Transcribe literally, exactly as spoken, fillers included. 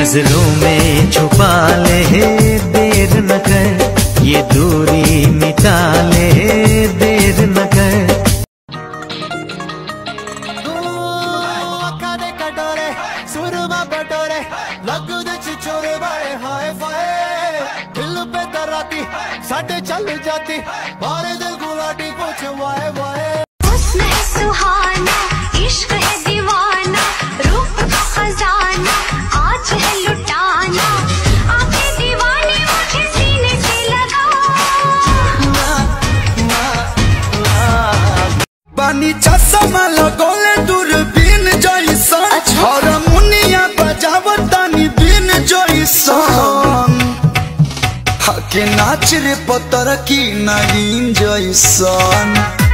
नजरों में छुपा ले, देर न कर, ये दूरी मिटा ले, देर न कर। सुरमा बटोरे लगू दे छिछोरे बाए हाय फाए, दिल पे दराती साडे चल जाती, मारे दिल गुलाटी पूछ वाए वाए। हुस्न है सुहाना, इश्क है दीवाना, रूप का खजाना आज है लुटाना, आंखें दीवानी मुझे सीने से लगा। पानी चश्मा लगोले दूरबीन जैसा, और मुनिया बजावतानी बीन जैसा, हके नाच रे पतर की नगीन जैसा।